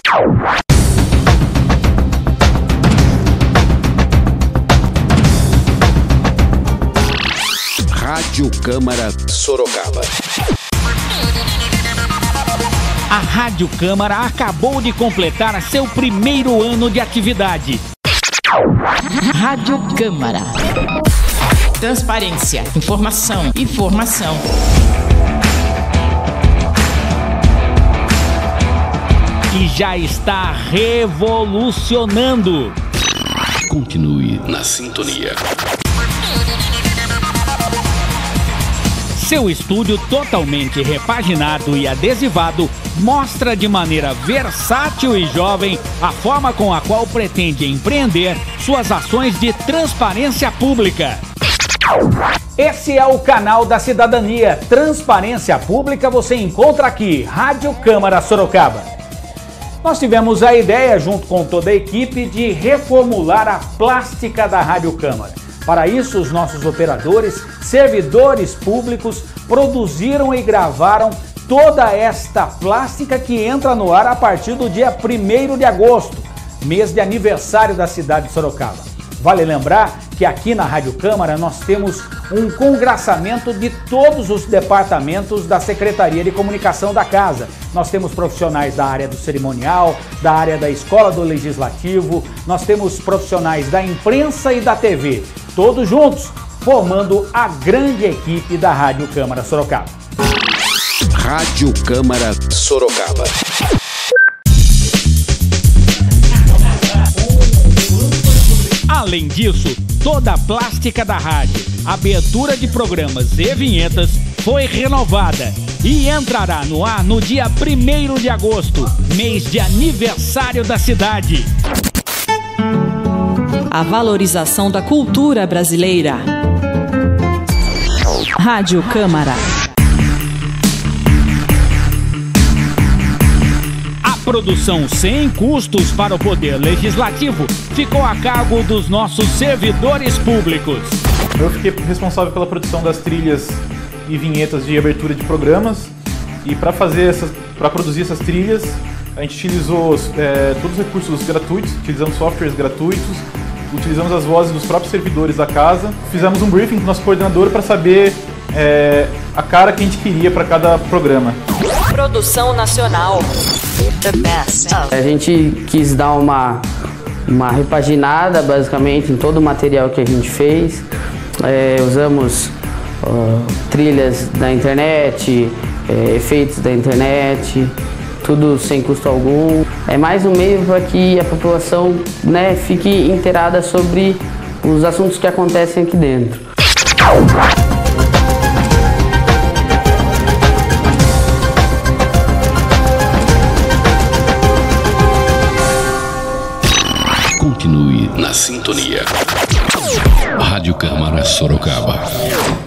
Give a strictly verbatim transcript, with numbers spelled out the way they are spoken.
Rádio Câmara Sorocaba. A Rádio Câmara acabou de completar seu primeiro ano de atividade. Rádio Câmara. Transparência, informação, informação. E já está revolucionando. Continue na sintonia. Seu estúdio totalmente repaginado e adesivado mostra de maneira versátil e jovem a forma com a qual pretende empreender suas ações de transparência pública. Esse é o canal da cidadania. Transparência pública você encontra aqui, Rádio Câmara Sorocaba. Nós tivemos a ideia, junto com toda a equipe, de reformular a plástica da Rádio Câmara. Para isso, os nossos operadores, servidores públicos, produziram e gravaram toda esta plástica que entra no ar a partir do dia primeiro de agosto, mês de aniversário da cidade de Sorocaba. Vale lembrar que aqui na Rádio Câmara nós temos um congraçamento de todos os departamentos da Secretaria de Comunicação da Casa. Nós temos profissionais da área do cerimonial, da área da Escola do Legislativo, nós temos profissionais da imprensa e da T V, todos juntos, formando a grande equipe da Rádio Câmara Sorocaba. Rádio Câmara Sorocaba. Além disso, toda a plástica da rádio, abertura de programas e vinhetas foi renovada e entrará no ar no dia primeiro de agosto, mês de aniversário da cidade. A valorização da cultura brasileira. Rádio Câmara. A produção sem custos para o Poder Legislativo ficou a cargo dos nossos servidores públicos. Eu fiquei responsável pela produção das trilhas e vinhetas de abertura de programas, e para fazer essas, para produzir essas trilhas, a gente utilizou é, todos os recursos gratuitos, utilizamos softwares gratuitos, utilizamos as vozes dos próprios servidores da casa, fizemos um briefing com o nosso coordenador para saber é, a cara que a gente queria para cada programa. Produção nacional. The best of. A gente quis dar uma, uma repaginada, basicamente, em todo o material que a gente fez. É, usamos uh, trilhas da internet, é, efeitos da internet, tudo sem custo algum. É mais um meio para que a população, né, fique inteirada sobre os assuntos que acontecem aqui dentro. Continue na sintonia. Rádio Câmara Sorocaba.